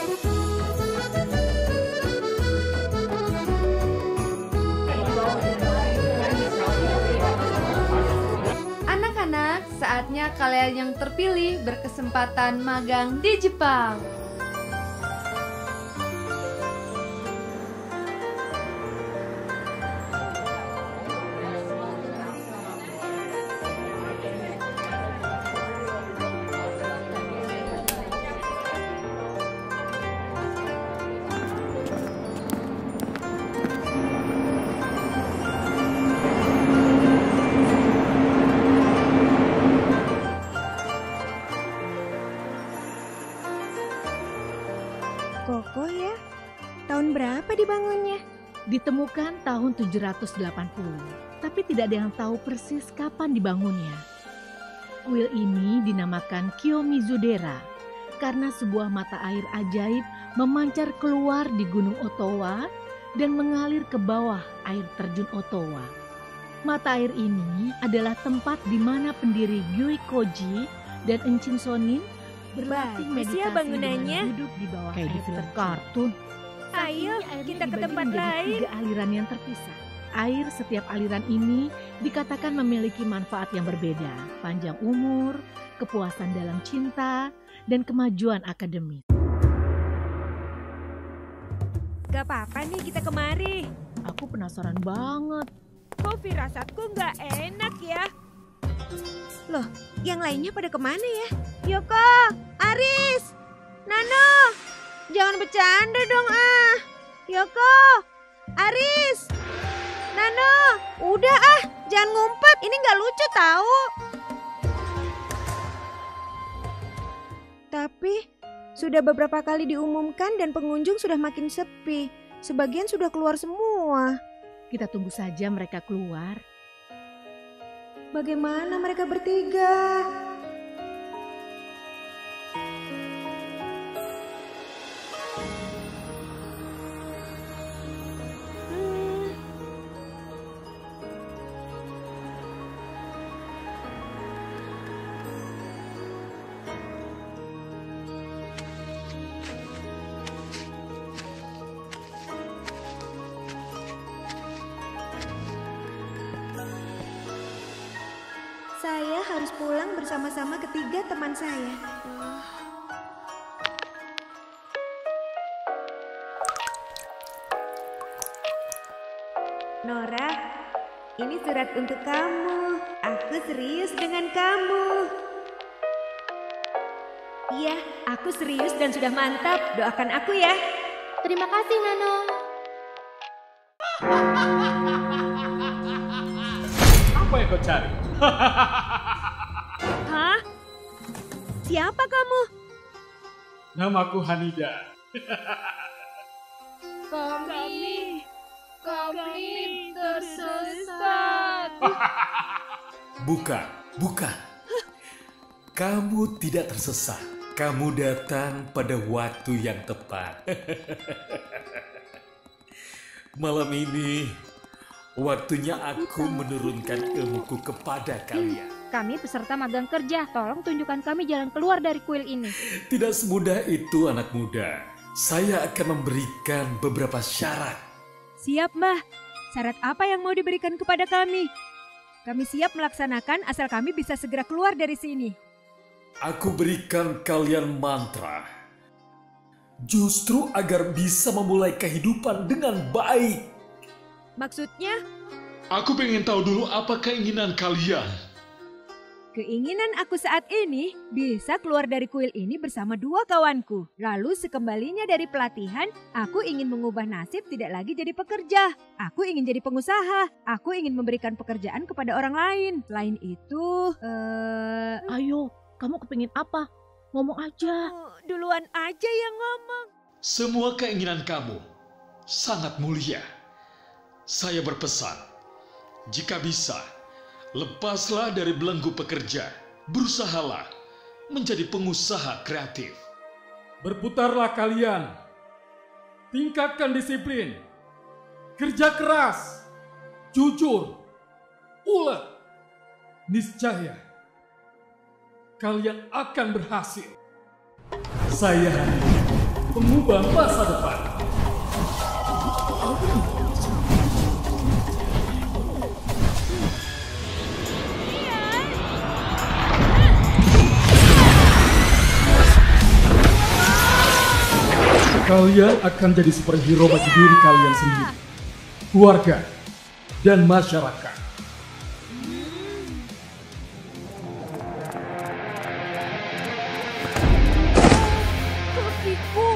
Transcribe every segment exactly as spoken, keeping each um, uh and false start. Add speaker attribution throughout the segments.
Speaker 1: Anak-anak, saatnya kalian yang terpilih berkesempatan magang di Jepang.
Speaker 2: Kokoh ya? Tahun berapa dibangunnya?
Speaker 3: Ditemukan tahun tujuh ratus delapan puluh, tapi tidak ada yang tahu persis kapan dibangunnya. Kuil ini dinamakan Kiyomizu-dera karena sebuah mata air ajaib memancar keluar di Gunung Otowa dan mengalir ke bawah air terjun Otowa. Mata air ini adalah tempat di mana pendiri Gyoikoji dan Enchin Sonin berlatih
Speaker 2: Bagus
Speaker 3: meditasi
Speaker 2: ya bangunannya.
Speaker 3: dengan duduk di bawah
Speaker 4: Kayak di
Speaker 3: air
Speaker 4: film
Speaker 3: terjun.
Speaker 4: kartun.
Speaker 2: Ayo,
Speaker 3: Airnya
Speaker 2: kita ke
Speaker 3: dibagi
Speaker 2: tempat
Speaker 3: menjadi
Speaker 2: lain.
Speaker 3: Tiga aliran yang terpisah. Air setiap aliran ini dikatakan memiliki manfaat yang berbeda, panjang umur, kepuasan dalam cinta, dan kemajuan akademis.
Speaker 2: Gak apa-apa nih kita kemari.
Speaker 3: Aku penasaran banget.
Speaker 2: Kok firasatku nggak enak ya? Loh, yang lainnya pada kemana ya? Yoko, Aris, Nano, jangan bercanda dong ah. Yoko, Aris, Nano, udah ah, jangan ngumpet. Ini nggak lucu tahu. Tapi sudah beberapa kali diumumkan dan pengunjung sudah makin sepi. Sebagian sudah keluar semua.
Speaker 3: Kita tunggu saja mereka keluar.
Speaker 2: Bagaimana mereka bertiga? Hmm. Saya harus pulang bersama-sama ketiga teman saya. Nora, ini surat untuk kamu. Aku serius dengan kamu. Iya, aku serius dan sudah mantap. Doakan aku ya.
Speaker 1: Terima kasih, Nano.
Speaker 5: Apa yang kau cari?
Speaker 2: Hah? Siapa kamu?
Speaker 5: Namaku Hanida.
Speaker 1: Kami, kami tersesat.
Speaker 4: Bukan, bukan. Kamu tidak tersesat. Kamu datang pada waktu yang tepat. Malam ini, waktunya aku menurunkan ilmuku kepada kalian.
Speaker 6: Kami peserta magang kerja, tolong tunjukkan kami jalan keluar dari kuil ini.
Speaker 4: Tidak semudah itu, anak muda. Saya akan memberikan beberapa syarat.
Speaker 2: Siap, Mbah. Syarat apa yang mau diberikan kepada kami? Kami siap melaksanakan asal kami bisa segera keluar dari sini.
Speaker 4: Aku berikan kalian mantra. Justru agar bisa memulai kehidupan dengan baik.
Speaker 2: Maksudnya,
Speaker 5: Aku pengen tahu dulu apa keinginan kalian.
Speaker 2: keinginan aku saat ini bisa keluar dari kuil ini bersama dua kawanku. Lalu sekembalinya dari pelatihan, aku ingin mengubah nasib tidak lagi jadi pekerja. Aku ingin jadi pengusaha. Aku ingin memberikan pekerjaan kepada orang lain. Lain itu, eh,
Speaker 3: Ayo, kamu kepingin apa? Ngomong aja.
Speaker 2: duluan aja yang ngomong.
Speaker 5: Semua keinginan kamu sangat mulia. Saya berpesan, jika bisa, lepaslah dari belenggu pekerja. Berusahalah menjadi pengusaha kreatif.
Speaker 7: Berputarlah kalian. Tingkatkan disiplin. Kerja keras. Jujur. Ulet. Niscaya kalian akan berhasil. Saya Hanida pengubah masa depan. Kalian akan jadi superhero bagi diri kalian sendiri, keluarga, dan masyarakat.
Speaker 2: Kakiku.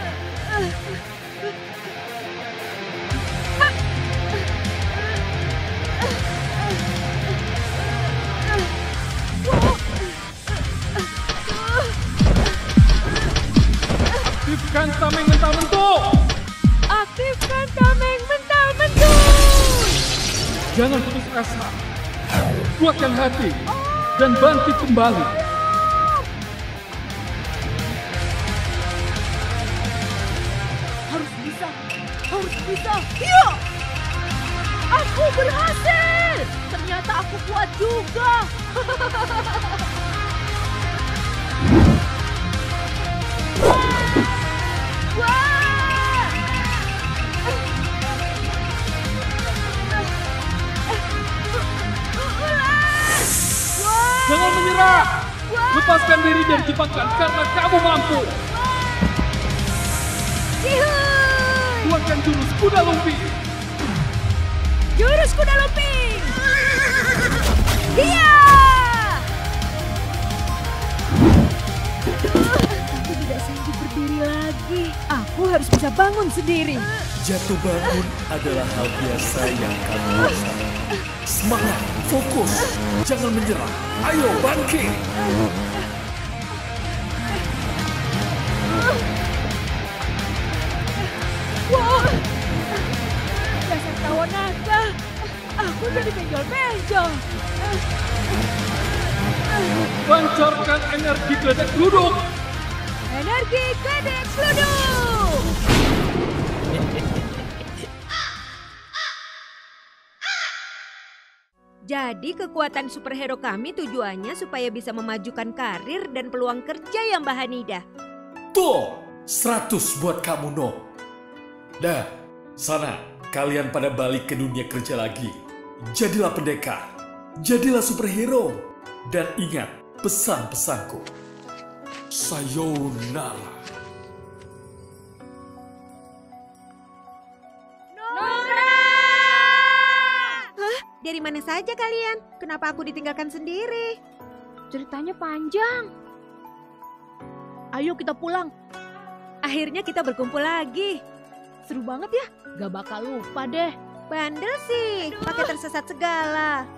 Speaker 7: Aktifkan tameng mental mentuk.
Speaker 2: Aktifkan tameng mental mentuk.
Speaker 7: Jangan putus asa. Kuatkan hati dan bangkit kembali.
Speaker 2: Harus bisa, harus bisa. Iya, aku berhasil. Ternyata aku kuat juga. Wah!
Speaker 7: Jangan menyerah. Lepaskan diri dari jebakan karena kamu mampu.
Speaker 2: Hihuy!
Speaker 7: Keluarkan jurus kuda lumping.
Speaker 2: Jurus kuda lumping. Iya! Aku tidak sanggup berdiri lagi. Aku harus bisa bangun sendiri.
Speaker 4: Jatuh bangun adalah hal biasa yang kamu rasakan. Semangat, fokus, jangan menyerah. Ayo bangkit.
Speaker 2: Wow! Dasar kawan naga. Aku jadi benjol-benjol.
Speaker 7: Lancarkan energi geledek gluduk.
Speaker 2: Energi geledek gluduk. Jadi kekuatan superhero kami tujuannya supaya bisa memajukan karir dan peluang kerja yang Mbak Hanidah.
Speaker 4: Tuh, seratus buat kamu, No. Dah, sana kalian pada balik ke dunia kerja lagi. Jadilah pendekar, jadilah superhero, dan ingat pesan-pesanku. Sayonara.
Speaker 2: Dari mana saja kalian? Kenapa aku ditinggalkan sendiri?
Speaker 6: Ceritanya panjang.
Speaker 3: Ayo kita pulang.
Speaker 2: Akhirnya kita berkumpul lagi.
Speaker 3: Seru banget ya. Gak bakal lupa deh.
Speaker 2: Bandel sih, pakai tersesat segala.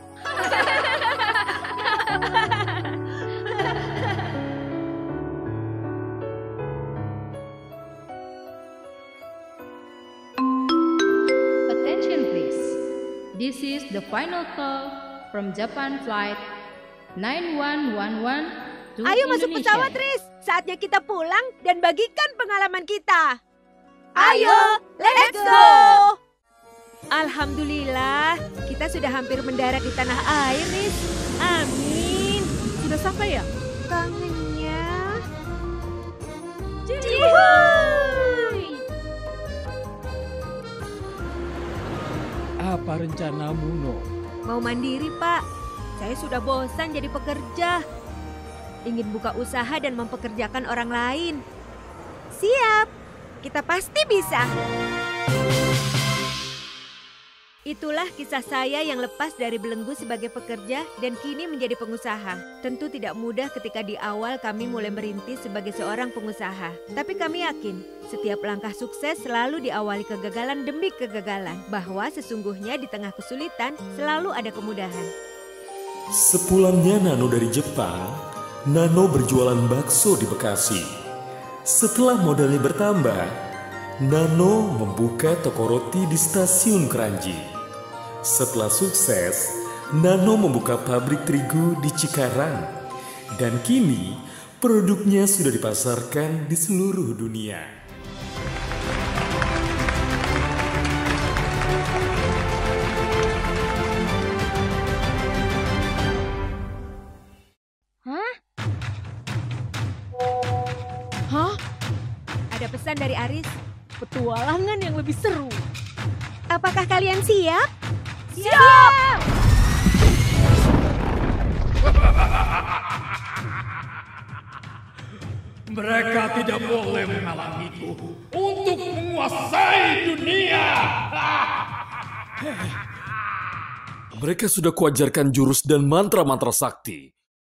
Speaker 8: Attention please. This is the final call from Japan Flight nine one one one to
Speaker 2: Ayo masuk
Speaker 8: Indonesia.
Speaker 2: pesawat, Riz. Saatnya kita pulang dan bagikan pengalaman kita. Ayo, let's go! Alhamdulillah, kita sudah hampir mendarat di tanah air, Riz. Amin.
Speaker 3: Sudah sampai ya?
Speaker 2: Kangennya. Cihuy!
Speaker 7: Apa rencanamu, No?
Speaker 2: Mau mandiri, Pak. Saya sudah bosan jadi pekerja. Ingin buka usaha dan mempekerjakan orang lain. Siap, kita pasti bisa. Itulah kisah saya yang lepas dari belenggu sebagai pekerja dan kini menjadi pengusaha. Tentu tidak mudah ketika di awal kami mulai merintis sebagai seorang pengusaha. Tapi kami yakin setiap langkah sukses selalu diawali kegagalan demi kegagalan. Bahwa sesungguhnya di tengah kesulitan selalu ada kemudahan.
Speaker 4: Sepulangnya Nano dari Jepang, Nano berjualan bakso di Bekasi. Setelah modalnya bertambah, Nano membuka toko roti di stasiun Kranji. Setelah sukses, Nano membuka pabrik terigu di Cikarang. Dan kini, produknya sudah dipasarkan di seluruh dunia.
Speaker 2: Ada pesan dari Aris.
Speaker 3: Petualangan yang lebih seru.
Speaker 2: Apakah kalian siap?
Speaker 3: Siap!
Speaker 7: Mereka tidak boleh menghalangiku untuk menguasai dunia.
Speaker 4: Mereka sudah kuajarkan jurus dan mantra-mantra sakti.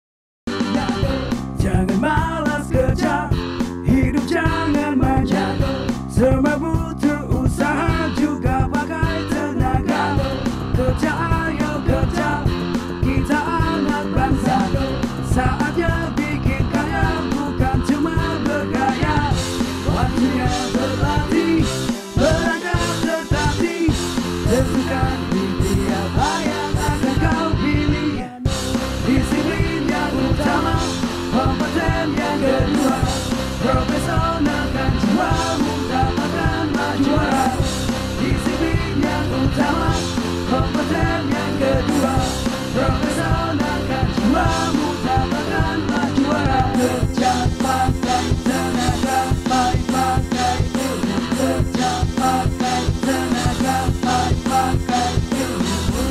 Speaker 9: Jangan malas kerja, hidup jangan manja. Semua butuh usaha juga pakai tenaga. Kerja ayo kerja, kita anak bangsa. Saatnya bikin kaya, bukan cuma bergaya. Waktunya berlatih, berangkat tetapi tentukan mimpi apa yang akan kau pilih. Disiplin yang utama, kompeten yang kedua, profesional kan jiwamu dapatkanlah juara. Disiplin yang utama, kompeten yang kedua, profesional kan jiwamu dapatkanlah juara. Kerja pakai tenaga, baik pakai ilmu. Kerja pakai tenaga, baik pakai ilmu.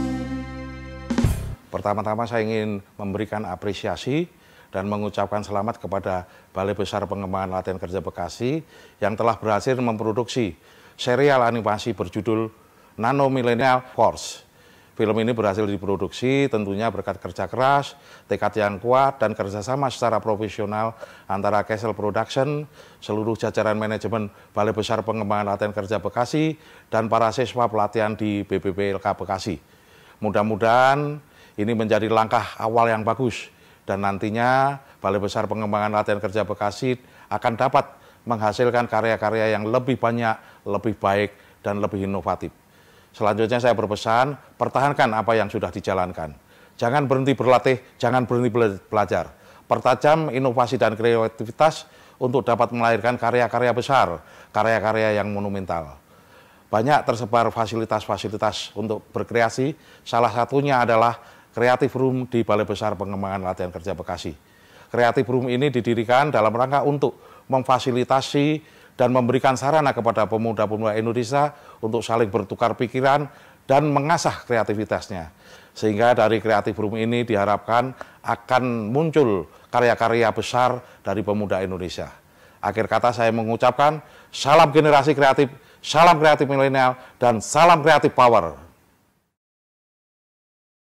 Speaker 10: Pertama-tama saya ingin memberikan apresiasi dan mengucapkan selamat kepada Balai Besar Pengembangan Latihan Kerja Bekasi yang telah berhasil memproduksi serial animasi berjudul Nano Millennial Force. Film ini berhasil diproduksi tentunya berkat kerja keras, tekad yang kuat, dan kerjasama secara profesional antara Castle Production, seluruh jajaran manajemen Balai Besar Pengembangan Latihan Kerja Bekasi, dan para siswa pelatihan di B P B L K Bekasi. Mudah-mudahan ini menjadi langkah awal yang bagus, dan nantinya Balai Besar Pengembangan Latihan Kerja Bekasi akan dapat menghasilkan karya-karya yang lebih banyak, lebih baik, dan lebih inovatif. Selanjutnya saya berpesan, pertahankan apa yang sudah dijalankan. Jangan berhenti berlatih, jangan berhenti belajar. Pertajam inovasi dan kreativitas untuk dapat melahirkan karya-karya besar, karya-karya yang monumental. Banyak tersebar fasilitas-fasilitas untuk berkreasi, salah satunya adalah Creative Room di Balai Besar Pengembangan Latihan Kerja Bekasi. Creative Room ini didirikan dalam rangka untuk memfasilitasi dan memberikan sarana kepada pemuda-pemuda Indonesia untuk saling bertukar pikiran dan mengasah kreativitasnya. Sehingga dari Creative Room ini diharapkan akan muncul karya-karya besar dari pemuda Indonesia. Akhir kata saya mengucapkan salam generasi kreatif, salam kreatif milenial, dan salam kreatif power.